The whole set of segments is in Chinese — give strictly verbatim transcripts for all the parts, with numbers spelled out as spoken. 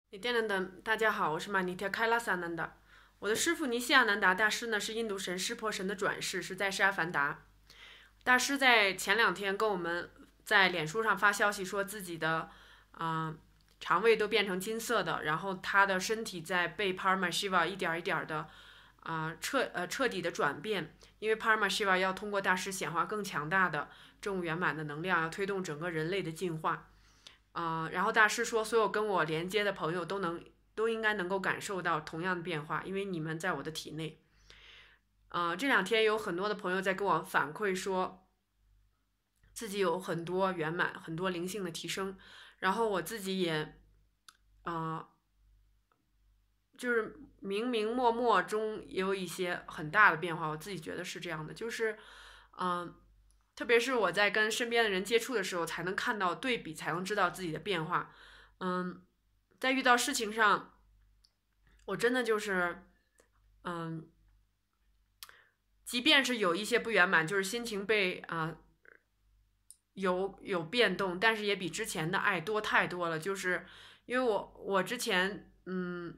尼甸南的大家好，我是玛尼特开拉萨南达。我的师傅尼西亚南达大师呢，是印度神湿婆神的转世，是在世阿凡达。大师在前两天跟我们在脸书上发消息，说自己的啊、呃、肠胃都变成金色的，然后他的身体在被 Parama Shiva 一点一点的啊、呃、彻呃彻底的转变，因为 Parama Shiva 要通过大师显化更强大的正悟圆满的能量，要推动整个人类的进化。啊、呃，然后大师说，所有跟我连接的朋友都能都应该能够感受到同样的变化，因为你们在我的体内。啊、呃，这两天有很多的朋友在跟我反馈说，自己有很多圆满、很多灵性的提升，然后我自己也，啊、呃，就是明明默默中也有一些很大的变化，我自己觉得是这样的，就是，嗯、呃。特别是我在跟身边的人接触的时候，才能看到对比，才能知道自己的变化。嗯，在遇到事情上，我真的就是，嗯，即便是有一些不圆满，就是心情被啊、呃、有有变动，但是也比之前的爱多太多了。就是因为我我之前嗯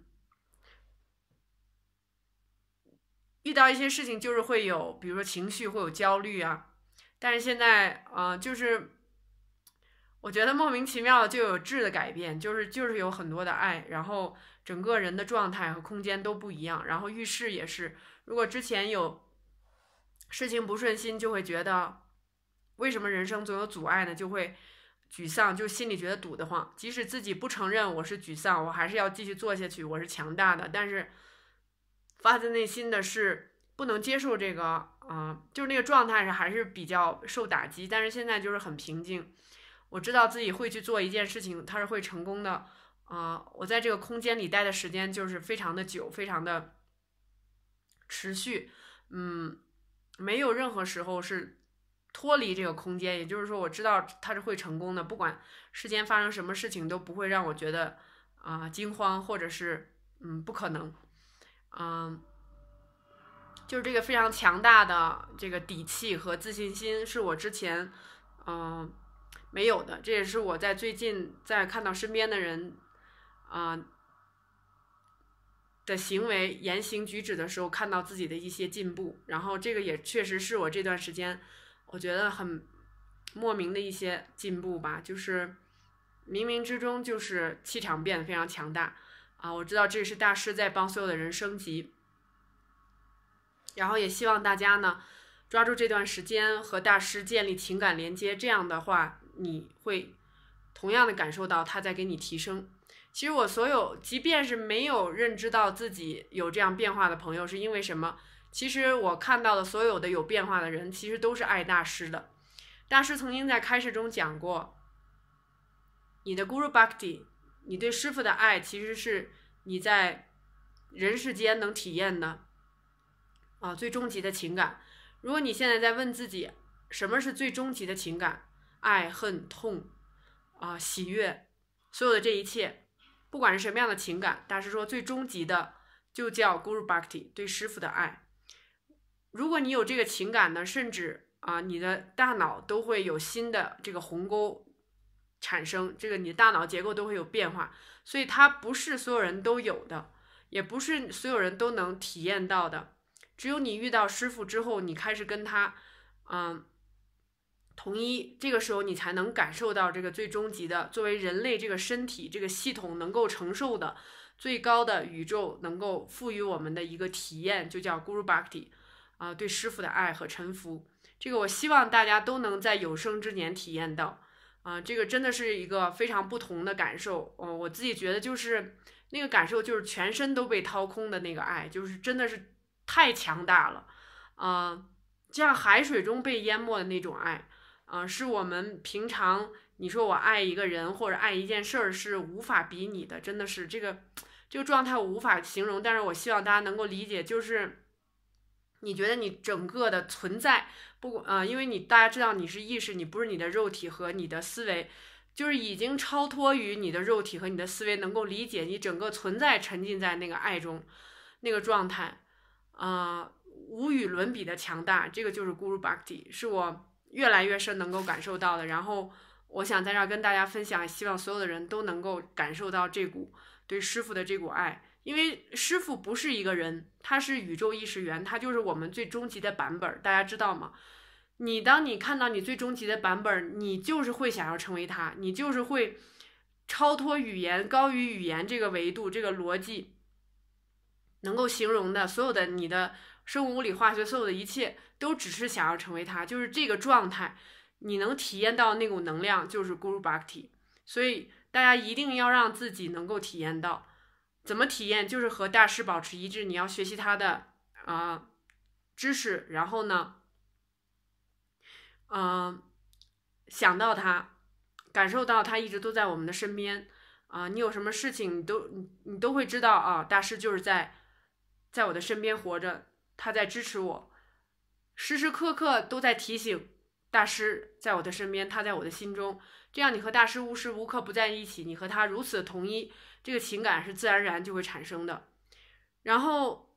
遇到一些事情，就是会有，比如说情绪会有焦虑啊，但是现在呃就是我觉得莫名其妙的就有质的改变，就是就是有很多的爱，然后整个人的状态和空间都不一样，然后遇事也是，如果之前有事情不顺心，就会觉得为什么人生总有阻碍呢？就会沮丧，就心里觉得堵得慌。即使自己不承认我是沮丧，我还是要继续做下去，我是强大的。但是发自内心的是不能接受这个啊、呃，就是那个状态是还是比较受打击。但是现在就是很平静。我知道自己会去做一件事情，它是会成功的。啊、呃，我在这个空间里待的时间就是非常的久，非常的持续。嗯，没有任何时候是脱离这个空间，也就是说，我知道它是会成功的，不管世间发生什么事情，都不会让我觉得啊、呃、惊慌，或者是嗯不可能。嗯、呃，就是这个非常强大的这个底气和自信心，是我之前嗯、呃没有的。这也是我在最近在看到身边的人啊、呃、的行为、言行举止的时候，看到自己的一些进步。然后这个也确实是我这段时间我觉得很莫名的一些进步吧，就是冥冥之中就是气场变得非常强大啊！我知道这是大师在帮所有的人升级，然后也希望大家呢抓住这段时间和大师建立情感连接，这样的话你会同样的感受到他在给你提升。其实我所有即便是没有认知到自己有这样变化的朋友，是因为什么？其实我看到的所有的有变化的人，其实都是爱大师的。大师曾经在开示中讲过，你的 Guru Bhakti， 你对师父的爱，其实是你在人世间能体验的啊最终极的情感。如果你现在在问自己，什么是最终极的情感？爱、恨、痛啊、喜悦，所有的这一切，不管是什么样的情感，大师说最终极的就叫 Guru Bhakti， 对师父的爱。如果你有这个情感呢，甚至啊，你的大脑都会有新的这个鸿沟产生，这个你的大脑结构都会有变化，所以它不是所有人都有的，也不是所有人都能体验到的。只有你遇到师傅之后，你开始跟他，嗯，统一，这个时候你才能感受到这个最终极的，作为人类这个身体这个系统能够承受的最高的宇宙能够赋予我们的一个体验，就叫 Guru Bhakti。啊、呃，对师傅的爱和臣服，这个我希望大家都能在有生之年体验到。啊、呃，这个真的是一个非常不同的感受。哦、呃，我自己觉得就是那个感受，就是全身都被掏空的那个爱，就是真的是太强大了。啊、呃，像海水中被淹没的那种爱，啊、呃，是我们平常你说我爱一个人或者爱一件事儿是无法比拟的，真的是这个这个状态我无法形容，但是我希望大家能够理解，就是。你觉得你整个的存在不呃，因为你大家知道你是意识，你不是你的肉体和你的思维，就是已经超脱于你的肉体和你的思维能够理解，你整个存在沉浸在那个爱中，那个状态，啊、呃，无与伦比的强大，这个就是 Guru Bhakti， 是我越来越深能够感受到的。然后我想在这儿跟大家分享，希望所有的人都能够感受到这股对师父的这股爱。因为师父不是一个人，他是宇宙意识源，他就是我们最终极的版本，大家知道吗？你当你看到你最终极的版本，你就是会想要成为他，你就是会超脱语言，高于语言这个维度，这个逻辑能够形容的所有的你的生物物理化学所有的一切，都只是想要成为他，就是这个状态，你能体验到那股能量，就是 Guru Bhakti。所以大家一定要让自己能够体验到。怎么体验？就是和大师保持一致，你要学习他的啊、呃、知识，然后呢，嗯、呃，想到他，感受到他一直都在我们的身边啊、呃。你有什么事情，你都你你都会知道啊，大师就是在在我的身边活着，他在支持我，时时刻刻都在提醒大师在我的身边，他在我的心中。这样你和大师无时无刻不在一起，你和他如此的统一，这个情感是自然而然就会产生的。然后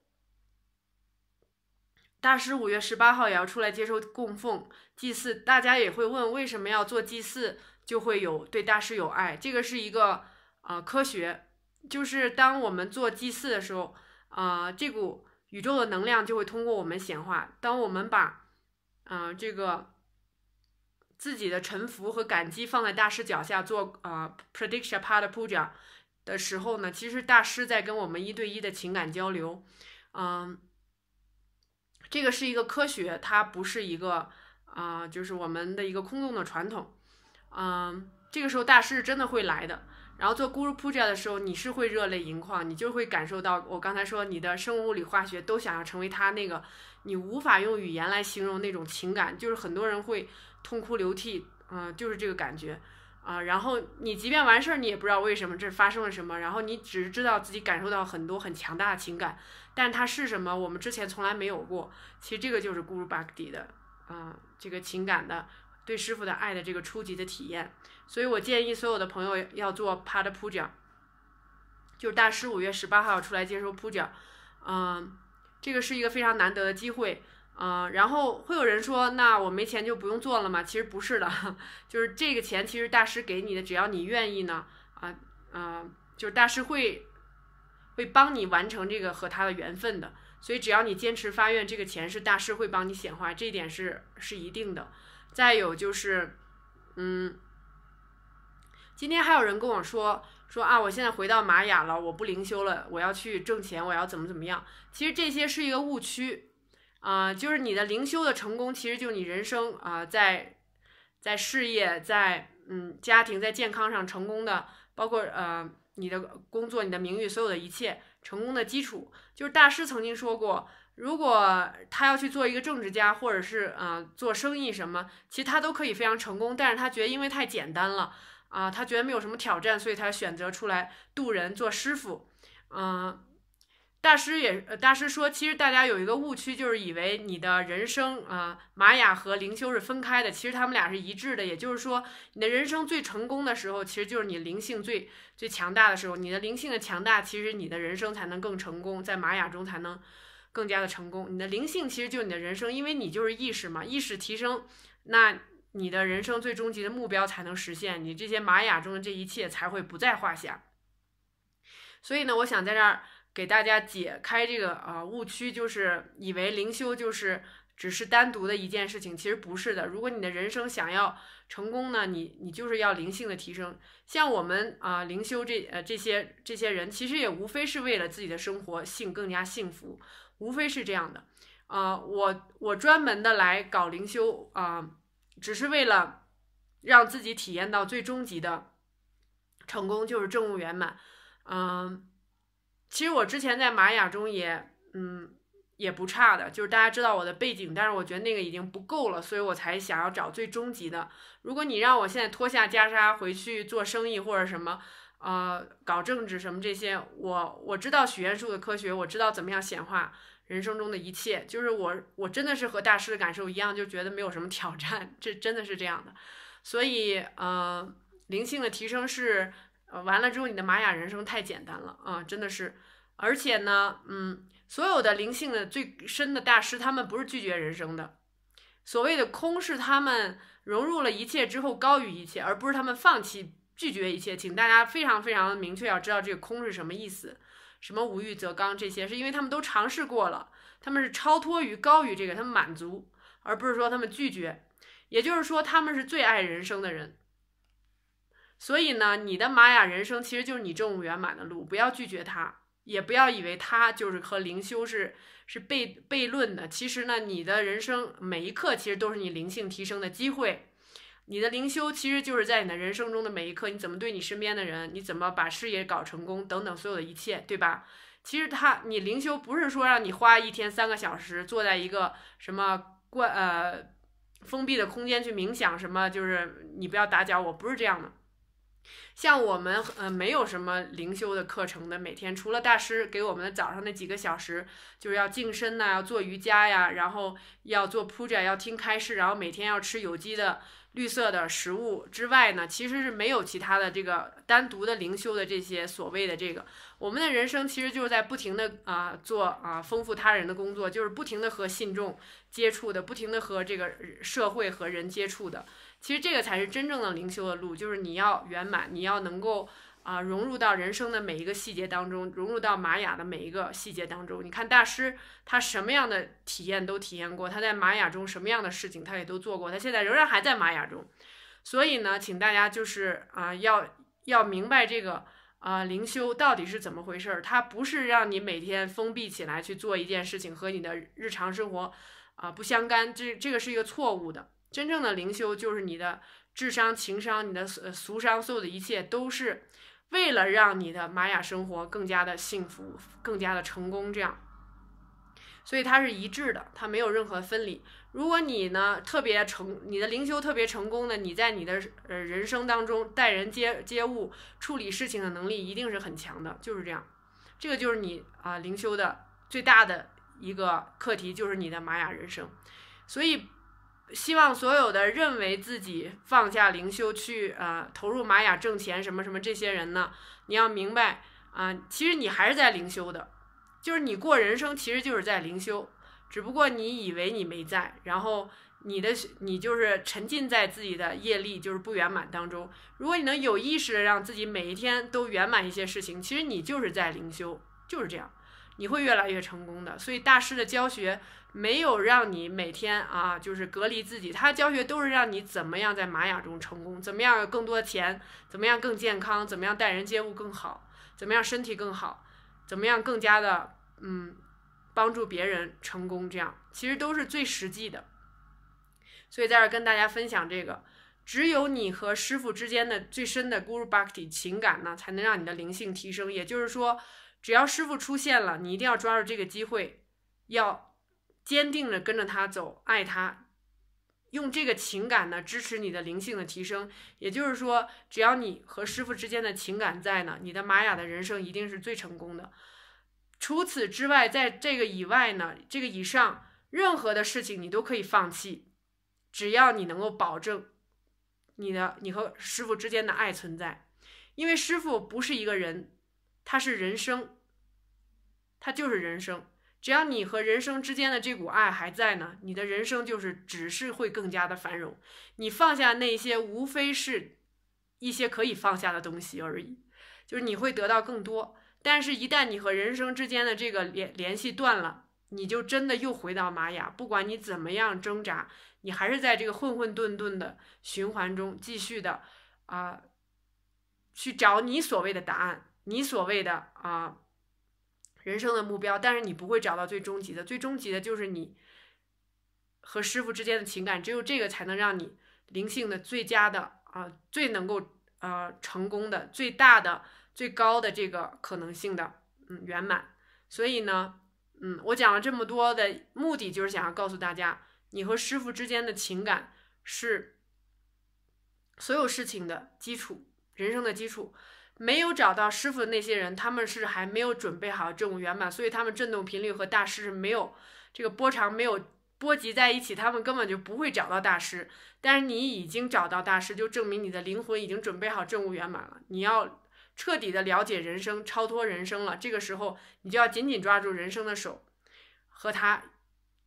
大师五月十八号也要出来接受供奉祭祀，大家也会问为什么要做祭祀就会有对大师有爱，这个是一个呃科学，就是当我们做祭祀的时候，呃这股宇宙的能量就会通过我们显化。当我们把呃这个自己的臣服和感激放在大师脚下做呃 Pradiksha Pada Puja 的时候呢，其实大师在跟我们一对一的情感交流，嗯，这个是一个科学，它不是一个啊、呃，就是我们的一个空洞的传统，嗯，这个时候大师真的会来的。然后做 Guru Puja 的时候，你是会热泪盈眶，你就会感受到我刚才说你的生物物理化学都想要成为他那个你无法用语言来形容那种情感，就是很多人会痛哭流涕，嗯、呃，就是这个感觉啊、呃。然后你即便完事儿，你也不知道为什么这发生了什么，然后你只是知道自己感受到很多很强大的情感，但它是什么，我们之前从来没有过。其实这个就是 Guru Bhakti 的啊、呃，这个情感的对师父的爱的这个初级的体验。所以我建议所有的朋友要做 Pada Puja， 就是大师五月十八号出来接受 Puja， 嗯、呃，这个是一个非常难得的机会。嗯、呃，然后会有人说，那我没钱就不用做了吗？其实不是的，就是这个钱其实大师给你的，只要你愿意呢，啊、呃，啊、呃，就是大师会会帮你完成这个和他的缘分的。所以只要你坚持发愿，这个钱是大师会帮你显化，这一点是是一定的。再有就是，嗯。今天还有人跟我说说啊，我现在回到玛雅了，我不灵修了，我要去挣钱，我要怎么怎么样。其实这些是一个误区，啊、呃，就是你的灵修的成功，其实就是你人生啊、呃，在在事业、在嗯家庭、在健康上成功的，包括呃你的工作、你的名誉，所有的一切成功的基础。就是大师曾经说过，如果他要去做一个政治家，或者是呃做生意什么，其实他都可以非常成功，但是他觉得因为太简单了。啊、呃，他觉得没有什么挑战，所以他选择出来渡人做师傅。嗯、呃，大师也，大师说，其实大家有一个误区，就是以为你的人生啊、呃，玛雅和灵修是分开的，其实他们俩是一致的。也就是说，你的人生最成功的时候，其实就是你灵性最最强大的时候。你的灵性的强大，其实你的人生才能更成功，在玛雅中才能更加的成功。你的灵性其实就是你的人生，因为你就是意识嘛，意识提升，那你的人生最终极的目标才能实现，你这些玛雅中的这一切才会不在话下。所以呢，我想在这儿给大家解开这个呃误区，就是以为灵修就是只是单独的一件事情，其实不是的。如果你的人生想要成功呢，你你就是要灵性的提升。像我们啊、呃、灵修这呃这些这些人，其实也无非是为了自己的生活幸更加幸福，无非是这样的。呃，我我专门的来搞灵修啊。呃只是为了让自己体验到最终极的成功，就是证悟圆满。嗯，其实我之前在玛雅中也嗯也不差的，就是大家知道我的背景，但是我觉得那个已经不够了，所以我才想要找最终极的。如果你让我现在脱下袈裟回去做生意或者什么呃搞政治什么这些，我我知道许愿树的科学，我知道怎么样显化人生中的一切，就是我我真的是和大师的感受一样，就觉得没有什么挑战，这真的是这样的。所以呃灵性的提升是呃完了之后你的玛雅人生太简单了啊、呃，真的是。而且呢嗯所有的灵性的最深的大师，他们不是拒绝人生的，所谓的空是他们融入了一切之后高于一切，而不是他们放弃拒绝一切，请大家非常非常明确要知道这个空是什么意思，什么无欲则刚，这些是因为他们都尝试过了，他们是超脱于高于这个，他们满足，而不是说他们拒绝，也就是说他们是最爱人生的人。所以呢，你的玛雅人生其实就是你正悟圆满的路，不要拒绝它，也不要以为它就是和灵修是是悖悖论的。其实呢，你的人生每一刻其实都是你灵性提升的机会。你的灵修其实就是在你的人生中的每一刻，你怎么对你身边的人，你怎么把事业搞成功等等所有的一切，对吧？其实它你灵修不是说让你花一天三个小时坐在一个什么关呃封闭的空间去冥想，什么就是你不要打搅我，不是这样的。像我们呃没有什么灵修的课程的，每天除了大师给我们的早上那几个小时，就是要净身呐、啊，要做瑜伽呀，然后要做puja，要听开示，然后每天要吃有机的绿色的食物之外呢，其实是没有其他的这个单独的灵修的这些所谓的这个。我们的人生其实就是在不停的啊、呃、做啊、呃、丰富他人的工作，就是不停的和信众接触的，不停的和这个社会和人接触的。其实这个才是真正的灵修的路，就是你要圆满，你要能够啊、呃、融入到人生的每一个细节当中，融入到玛雅的每一个细节当中。你看大师他什么样的体验都体验过，他在玛雅中什么样的事情他也都做过，他现在仍然还在玛雅中。所以呢，请大家就是啊、呃、要要明白这个啊、呃、灵修到底是怎么回事儿，它不是让你每天封闭起来去做一件事情和你的日常生活啊、呃、不相干，这这个是一个错误的。真正的灵修就是你的智商、情商、你的俗商，所有的一切都是为了让你的玛雅生活更加的幸福、更加的成功，这样。所以它是一致的，它没有任何分离。如果你呢特别成，你的灵修特别成功的，你在你的呃人生当中待人接接物、处理事情的能力一定是很强的，就是这样。这个就是你啊、呃、灵修的最大的一个课题，就是你的玛雅人生。所以希望所有的认为自己放下灵修去呃投入玛雅挣钱什么什么这些人呢，你要明白啊、呃，其实你还是在灵修的，就是你过人生其实就是在灵修，只不过你以为你没在，然后你的你就是沉浸在自己的业力就是不圆满当中。如果你能有意识的让自己每一天都圆满一些事情，其实你就是在灵修，就是这样，你会越来越成功的。所以大师的教学没有让你每天啊就是隔离自己，他教学都是让你怎么样在玛雅中成功，怎么样有更多的钱，怎么样更健康，怎么样待人接物更好，怎么样身体更好，怎么样更加的嗯帮助别人成功，这样其实都是最实际的。所以在这跟大家分享这个，只有你和师父之间的最深的 Guru Bhakti 情感呢，才能让你的灵性提升。也就是说，只要师父出现了，你一定要抓住这个机会，要坚定的跟着他走，爱他，用这个情感呢支持你的灵性的提升。也就是说，只要你和师父之间的情感在呢，你的玛雅的人生一定是最成功的。除此之外，在这个以外呢，这个以上任何的事情你都可以放弃，只要你能够保证你的你和师父之间的爱存在。因为师父不是一个人，他是人生，他就是人生。只要你和人生之间的这股爱还在呢，你的人生就是只是会更加的繁荣。你放下那些无非是一些可以放下的东西而已，就是你会得到更多。但是一旦你和人生之间的这个联联系断了，你就真的又回到玛雅，不管你怎么样挣扎，你还是在这个混混沌沌的循环中继续的啊、呃，去找你所谓的答案，你所谓的啊、呃、人生的目标，但是你不会找到最终极的，最终极的就是你和师父之间的情感，只有这个才能让你灵性的最佳的啊、呃、最能够啊、呃、成功的最大的最高的这个可能性的嗯圆满。所以呢嗯我讲了这么多的目的，就是想要告诉大家，你和师父之间的情感是所有事情的基础，人生的基础。没有找到师父的那些人，他们是还没有准备好正悟圆满，所以他们振动频率和大师没有这个波长没有波及在一起，他们根本就不会找到大师。但是你已经找到大师，就证明你的灵魂已经准备好正悟圆满了。你要彻底的了解人生，超脱人生了，这个时候你就要紧紧抓住人生的手，和他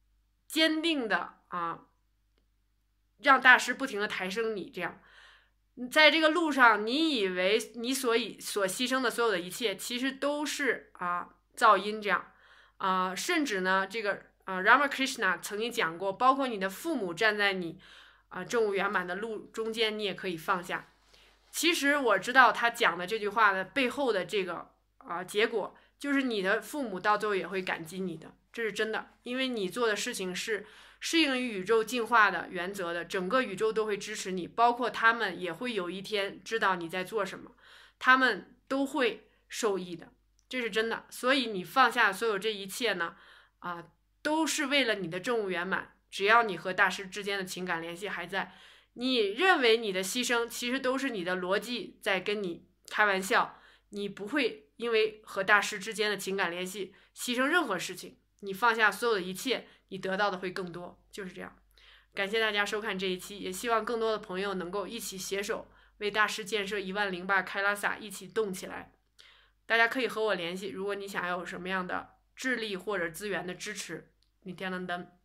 坚定的啊，让大师不停的抬升你，这样在这个路上，你以为你所以所牺牲的所有的一切，其实都是啊噪音这样啊、呃，甚至呢，这个啊 Ramakrishna 曾经讲过，包括你的父母站在你啊正悟圆满的路中间，你也可以放下。其实我知道他讲的这句话的背后的这个啊、呃、结果，就是你的父母到最后也会感激你的，这是真的，因为你做的事情是适应于宇宙进化的原则的，整个宇宙都会支持你，包括他们也会有一天知道你在做什么，他们都会受益的，这是真的。所以你放下所有这一切呢，啊、呃，都是为了你的正悟圆满。只要你和大师之间的情感联系还在，你认为你的牺牲其实都是你的逻辑在跟你开玩笑，你不会因为和大师之间的情感联系牺牲任何事情，你放下所有的一切，你得到的会更多，就是这样。感谢大家收看这一期，也希望更多的朋友能够一起携手为大师建设一万零八开拉萨一起动起来。大家可以和我联系，如果你想要有什么样的智力或者资源的支持。你天能登。